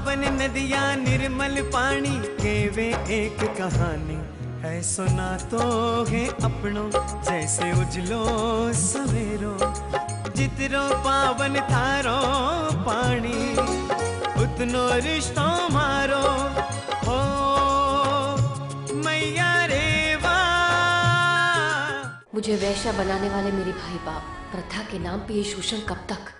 पावन नदियाँ निर्मल पानी के वे एक कहानी है। सुना तो है अपनों जैसे उजलो सवेरो, जितरो पावन थारो पानी उतनो रिश्तो मारो हो मैया रेवा। मुझे वैश्या बनाने वाले मेरे भाई बाप प्रथा के नाम पे ये शोषण कब तक?